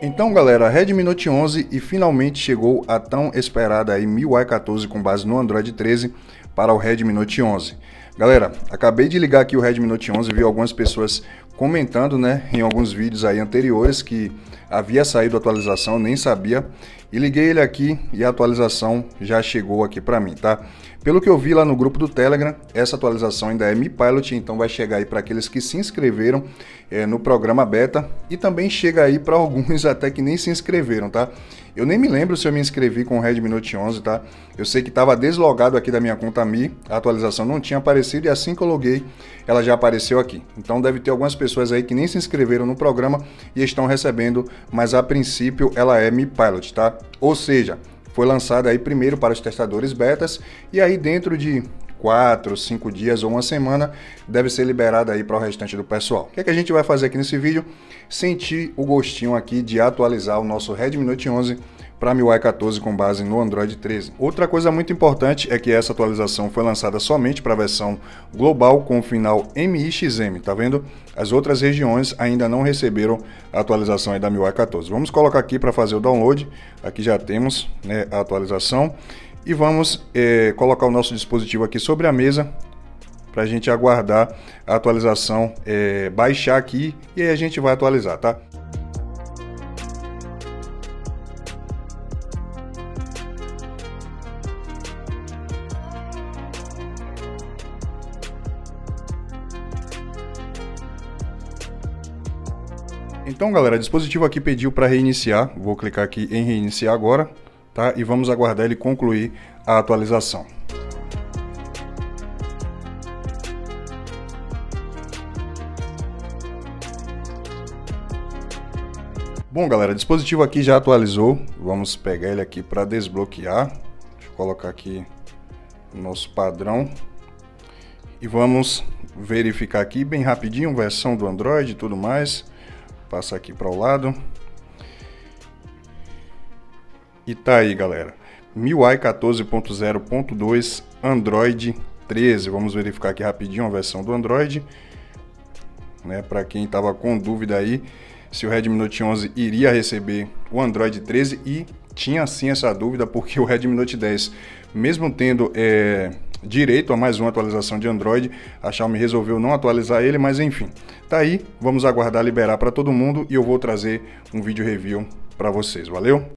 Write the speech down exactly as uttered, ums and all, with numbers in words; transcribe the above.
Então galera, a Redmi Note onze e finalmente chegou a tão esperada aí M I U I quatorze com base no Android treze para o Redmi Note onze. Galera, acabei de ligar aqui o Redmi Note onze, vi algumas pessoas comentando, né, em alguns vídeos aí anteriores que havia saído a atualização, nem sabia, e liguei ele aqui e a atualização já chegou aqui para mim, tá? Pelo que eu vi lá no grupo do Telegram, essa atualização ainda é Mi Pilot, então vai chegar aí para aqueles que se inscreveram é, no programa beta e também chega aí para alguns até que nem se inscreveram, tá? Eu nem me lembro se eu me inscrevi com o Redmi Note onze, tá? Eu sei que estava deslogado aqui da minha conta Mi, a atualização não tinha aparecido e assim que eu loguei, ela já apareceu aqui. Então deve ter algumas pessoas aí que nem se inscreveram no programa e estão recebendo, mas a princípio ela é Mi Pilot, tá? Ou seja, foi lançada aí primeiro para os testadores betas e aí dentro de quatro, cinco dias ou uma semana deve ser liberada aí para o restante do pessoal. O que é que a gente vai fazer aqui nesse vídeo? Sentir o gostinho aqui de atualizar o nosso Redmi Note onze para M I U I quatorze com base no Android treze. Outra coisa muito importante é que essa atualização foi lançada somente para a versão global com o final M I X M, tá vendo? As outras regiões ainda não receberam a atualização aí da M I U I quatorze. Vamos colocar aqui para fazer o download, aqui já temos, né, a atualização e vamos é, colocar o nosso dispositivo aqui sobre a mesa para a gente aguardar a atualização é, baixar aqui e aí a gente vai atualizar, tá? Então galera, o dispositivo aqui pediu para reiniciar, vou clicar aqui em reiniciar agora, tá? E vamos aguardar ele concluir a atualização. Bom galera, o dispositivo aqui já atualizou, vamos pegar ele aqui para desbloquear, deixa eu colocar aqui o nosso padrão e vamos verificar aqui bem rapidinho, versão do Android e tudo mais. Passa aqui para o lado. E tá aí, galera. M I U I quatorze ponto zero ponto dois Android treze. Vamos verificar aqui rapidinho a versão do Android, né? Para quem tava com dúvida aí se o Redmi Note onze iria receber o Android treze, e tinha sim essa dúvida porque o Redmi Note dez, mesmo tendo é, direito a mais uma atualização de Android, a Xiaomi resolveu não atualizar ele, mas enfim, tá aí, vamos aguardar liberar para todo mundo e eu vou trazer um vídeo review para vocês, valeu?